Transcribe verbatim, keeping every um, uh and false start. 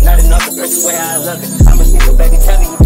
Not enough to press the way I love it. I'ma sneak her back and tell me